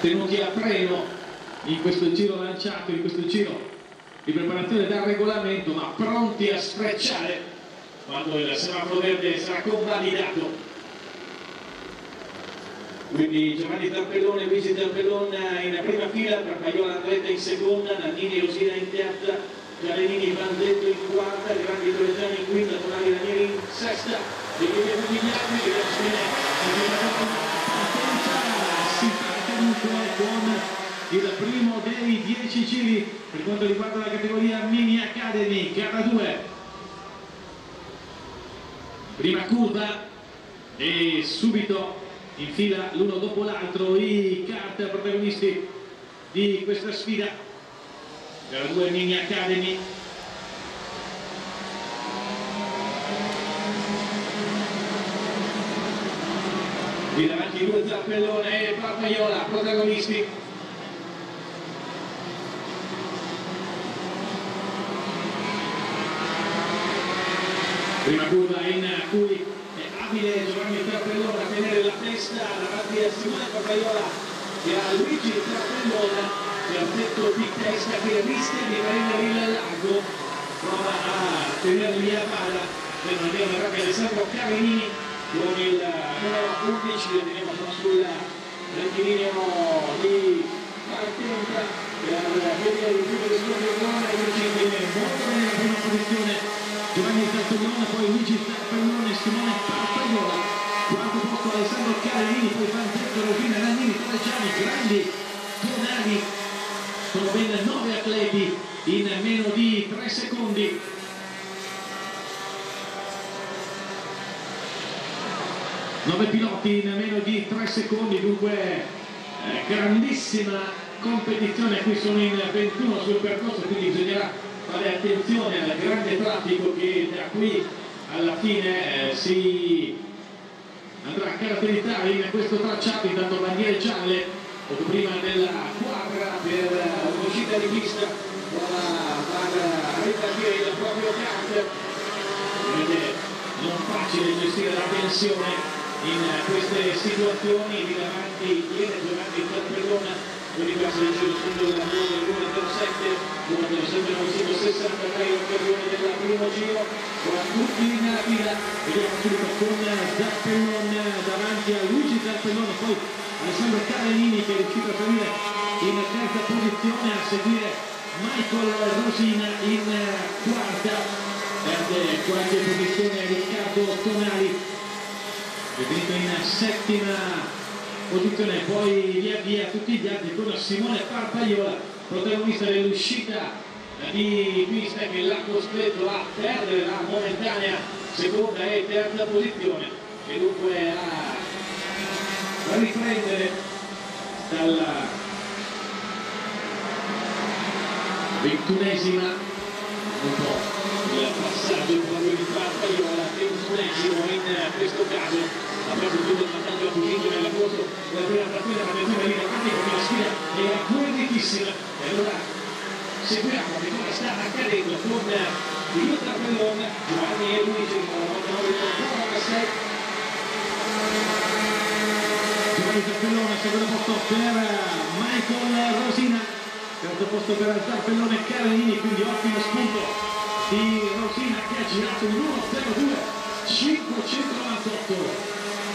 tenuti a freno in questo giro lanciato, in questo giro di preparazione dal regolamento, ma pronti a sfrecciare quando il semaforo verde sarà convalidato. Quindi Giovanni Tarpellone, Luigi Tarpellone in prima fila, Parpaiola Andretta in seconda, Nannini e Rosina in terza, Gialenini Vanzetto in quarta, Grandi Torreggiani in quinta, Tonali Ranieri in sesta, e via tutti gli altri, vediamo si parte dunque con il primo dei 10 giri per quanto riguarda la categoria Mini Academy, gara 2. Prima curva e subito in fila l'uno dopo l'altro i kart protagonisti di questa sfida. Gara 2 Mini Academy. Qui davanti due Zappellone e Parpaiola protagonisti. Prima curva in cui è abile Giovanni Tarpellone a tenere la testa davanti a Simone Parpaiola e a Luigi Tarpellone, che ha detto di testa che rischia di prendere il largo, prova a tenerli a bada per non avere una Alessandro Carinini con il numero 11, lo teniamo sul rettilineo di partenza per vedere il più del suo giornale, che ci viene molto bene la prima posizione. Giovanni Tarpellone, poi Luigi Tarpellone e Simone Parpaiola, quarto posto Alessandro Carinini, poi Vanzetto, Rosina, Nannini, Torreggiani, Grandi, Tonali, sono ben 9 atleti in meno di 3 secondi. Nove piloti in meno di 3 secondi, dunque grandissima competizione. Qui sono in 21 sul percorso, quindi bisognerà fare attenzione al grande traffico che da qui alla fine si andrà a caratterizzare in questo tracciato. Intanto bandiere gialle poco prima della quadra per un'uscita di pista, prova a far ripartire il proprio kart. Non facile gestire la tensione in queste situazioni. Di davanti viene Giovanni Tarpellone, quindi passa il giro subito della curva del 1.07, 1.963, l'occasione del primo giro, con tutti in fila. Vediamo subito con Zappellone davanti a Luigi Zappellone, poi Alessandro Carinini che è riuscito a salire in terza posizione, a seguire Michael Rosina in quarta, perde qualche posizione Riccardo Tonali, definito in settima posizione, poi via via tutti gli altri con Simone Parpaiola, protagonista dell'uscita di pista, che l'ha costretto a perdere la momentanea seconda e terza posizione, e dunque a riprendere dalla 21esima un po' il passaggio proprio di Parpaiola, 21esimo in questo caso. Ha preso tutto il vantaggio acquisito nella corsa della prima partita, ma attenzione lì davanti perché la sfida è guerritissima. E allora seguiamo che cosa sta accadendo con il Tarpellone, Giovanni e Luigi, con la 96. Giovanni Tarpellone, secondo posto per Michael Rosina, terzo posto per Tarpellone e Carinini, quindi ottimo spunto di Rosina che ha girato un 1.02 598.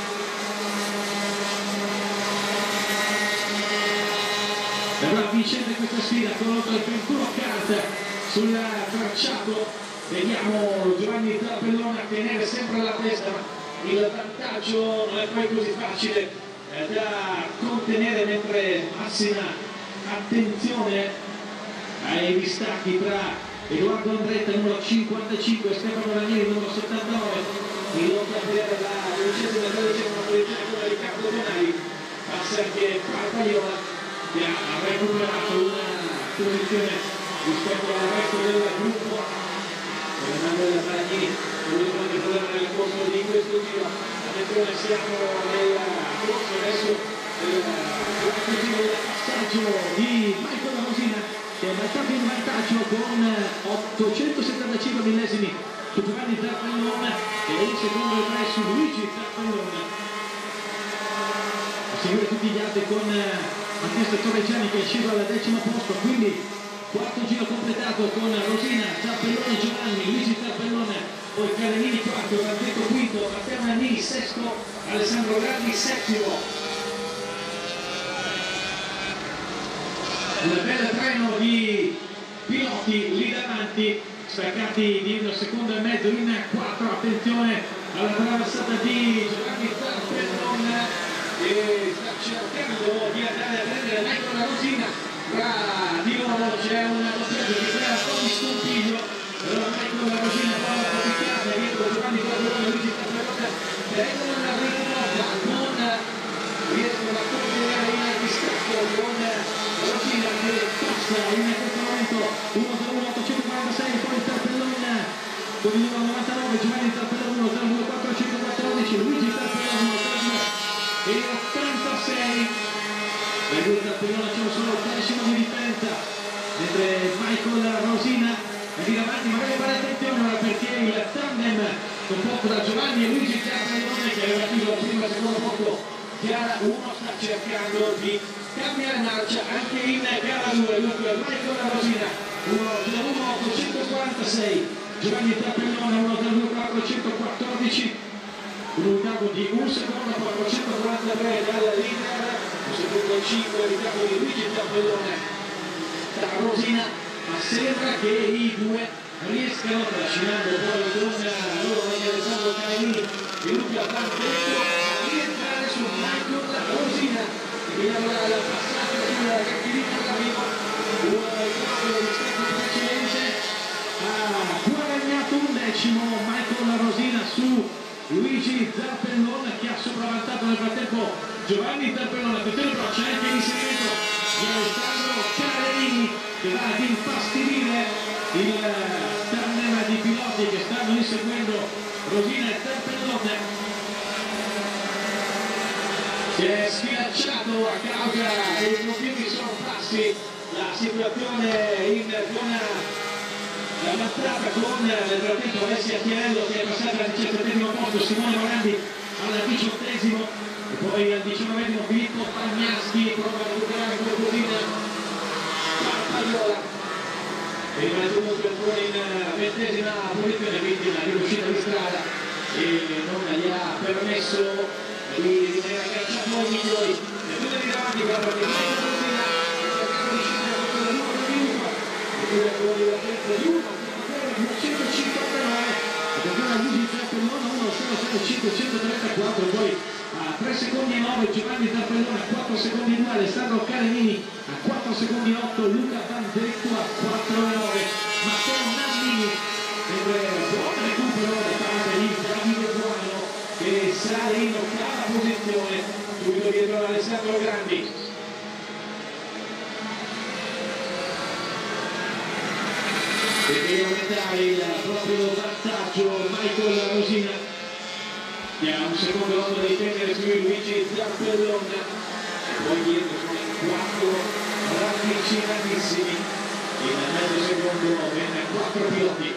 Verrà vincente questa sfida con oltre 21 kart sul tracciato. Vediamo Giovanni Tarpellone a tenere sempre la testa, ma il vantaggio non è poi così facile da contenere, mentre massima attenzione ai distacchi tra Edoardo Andretta numero 55 e Stefano Ranieri numero 79, in lotta per la 12ª e 13ª posizione con Riccardo Tonali. Passa anche Parpaiola, che ha recuperato una posizione rispetto al resto del gruppo. Emanuele Ranieri non è un problema nel corso di questo giro. Attenzione, siamo nel corso adesso del passaggio di Michael Rosina, che è marcato in vantaggio con 875 millesimi su Giovanni Tarpellone e in secondo e tre su Luigi Tarpellone. A seguire tutti gli altri con Matteo Torreggiani che è sceso al 10° posto, quindi quarto giro completato con Rosina, Zappellone, Giovanni, Luigi Zappellone, poi Carenini quarto, Bandetto quinto, Matteo Nannini sesto, Alessandro Grandi settimo. Un bel treno di piloti lì davanti, staccati di un secondo e mezzo in 4, attenzione alla traversata di Giovanni Zappellone che sta cercando di andare a prendere Michael Rosina, di nuovo c'è un doppiaggio che crea un po' di scompiglio, però Michael Rosina prova a approfittare dietro Giovanni Zappellone e Luigi Zappellone, prendono un ritmo ma non riescono a cogliere il distacco con Rosina che passa in questo momento 1:01.846, poi Zappellone con il numero 99, Giovanni Zappellone 1:02.414, Luigi Zappellone 1:86. La due Zappellone c'è solo il decimo di differenza, mentre Michael Rosina è lì davanti, magari fare attenzione ora perché il tandem composto da Giovanni e Luigi Zappellone che aveva chiuso il primo e il secondo posto gara 1 sta cercando di cambiare marcia anche in gara 2. Dunque Michael Rosina 1:01.846, Giovanni Zappellone 1:02.414, un ritardo di un secondo, 443 dal leader, un secondo 5 ritardo di Luigi Zappellone da Rosina, ma sembra che i due riescano, trascinando poi con loro Alessandro Carenini e Luca Bandetto, a rientrare su Michael Rosina che avrà la passata sulla cattività d'arrivo, un cambio rispetto al precedente, ha guadagnato un decimo Michael Rosina su Luigi Zappellone che ha sopravvantato nel frattempo Giovanni Zappellone. Attenzione però c'è anche l'inserimento di Alessandro Carenini che va ad infastidire il tandem di piloti che stanno inseguendo Rosina e Zappellone. Si è sfilacciato a causa dei continui sorpassi la situazione in zona la mazzata con nel frattempo Alessia Chiarello che è passata al 17° posto, Simone Morandi al 18° e poi al 19° Filippo Pagnaschi prova a recuperare qualcosina Parpagliola e rimane comunque ancora in 20ª posizione, quindi una riuscita di strada e non gli ha permesso di rimanere agganciato ai migliori e tutte di davanti per la partita cercando di scendere a questo numero di minuto e chiude con il tempo di 1:159, attenzione a Luigi Zappellone 1:06.534, poi a 3 secondi e 9 Giovanni Zappellone, a 4 secondi e 2 Alessandro Carenini, a 4 secondi e 8 Luca Bandetto, a 4 e 9 Matteo Nannini, mentre buon recupero da parte di Davide Buono che sale in 8ª posizione subito dietro ad Alessandro Grandi. E deve aumentare il proprio vantaggio Michael Rosina che ha un secondo lodo dei tenere su Luigi Zappellone e poi dietro sono in 4 ravvicinatissimi in mezzo secondo ben 4 piloti.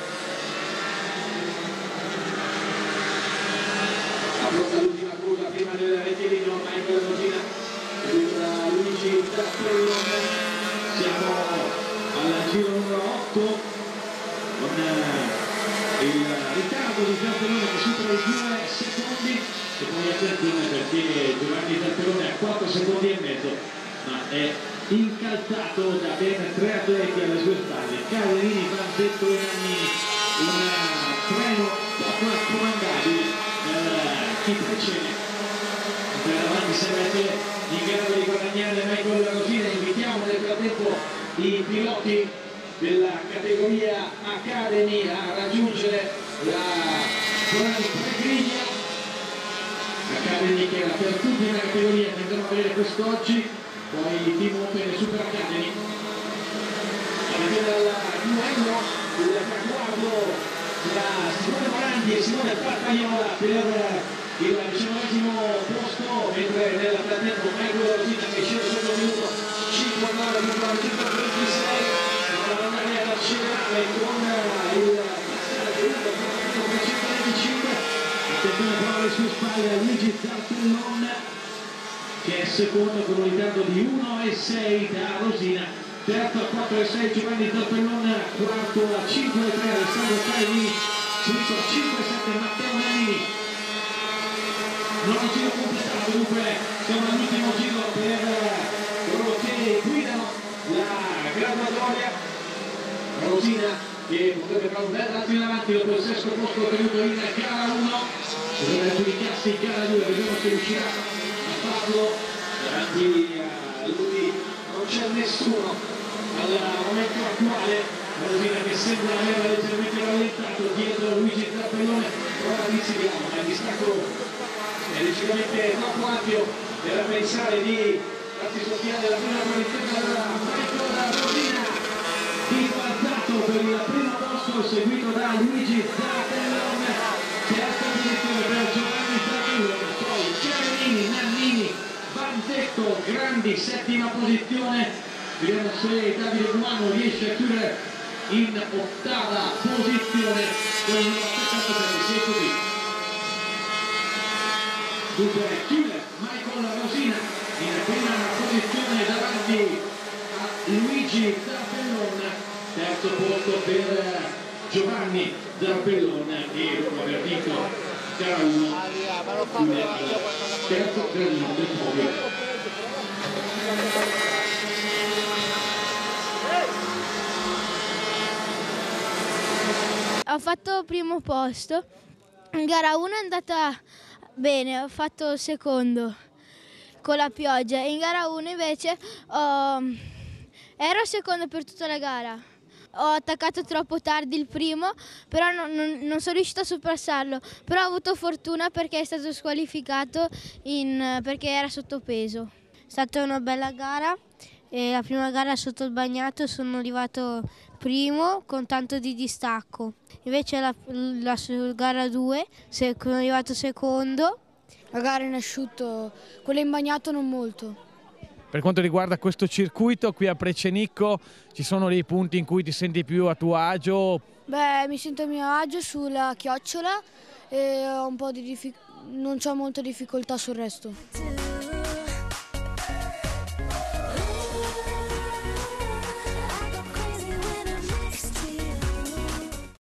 Affronta l'ultima curva prima del rettilineo Michael Rosina seguito da Luigi Zappellone. Siamo al giro numero 8 con il ritardo di Zappellone che supera i 2 secondi e poi attenzione perché Giovanni Zappellone ha 4 secondi e mezzo ma è incalzato da ben 3 atleti alle sue spalle, Carenini, Bandetto e Nannini, un treno poco raccomandabile chi precede per davanti sembra essere in grado di guadagnare Michael Rosina. Invitiamo nel frattempo i piloti della categoria Academy a raggiungere la zona di pregriglia. Academy che era per tutti nella categoria che andremo a vedere quest'oggi, poi il Team Open e Super Academy. Attenzione al duello del traguardo tra Simone Morandi e Simone Parpagliola per il 19° posto, mentre nel frattempo Michael Rosina che scende sotto il minuto 59,926 per andare ad accelerare con il passaggio 1,325. Attenzione però alle sue spalle a Luigi Zappellone che è secondo con un ritardo di 1,6 da Rosina, terzo a 4,6 Giovanni Tarpellone, quarto a 5,3 Alessandro Caini, quinto a 5,7 Matteo Nannini. Nono giro completato, dunque siamo all'ultimo giro per coloro che guidano la graduatoria. Rosina che potrebbe fare un bel razzo in avanti dopo il sesto posto ottenuto in gara 1, dovrebbe aggiudicarsi in gara 2, vediamo se riuscirà a farlo. Davanti a lui non c'è nessuno al momento attuale. Rosina che sembra aver leggermente rallentato, dietro Luigi Tarpellone, prova di Siriano, ma il distacco è decisamente troppo ampio per pensare di farsi soffiare la prima posizione da Michael Rosina, ribaltato per il primo posto seguito da Luigi Tarpellone, terza posizione per Giovanni Tarpellone, poi Giannini, Nannini, Bantetto, Grandi, settima posizione. Vediamo se Davide Buano riesce a chiudere in ottava posizione con il 76 così. Dunque chiude Michael Rosina in prima posizione davanti a Luigi Tarpellone, terzo posto per Giovanni Tarpellone e dopo aver vinto gara 1 chiude al terzo gradino del podio. Ho fatto primo posto, in gara 1 è andata bene, ho fatto secondo con la pioggia, in gara 1 invece ero secondo per tutta la gara. Ho attaccato troppo tardi il primo, però non sono riuscita a sorpassarlo, però ho avuto fortuna perché è stato squalificato perché era sottopeso. È stata una bella gara e la prima gara sotto il bagnato sono arrivato primo con tanto di distacco, invece la gara 2 sono arrivato secondo. La gara in asciutto, quella in bagnato non molto. Per quanto riguarda questo circuito qui a Precenicco, ci sono dei punti in cui ti senti più a tuo agio? Beh, mi sento a mio agio sulla chiocciola e ho un po' non c'ho molta difficoltà sul resto.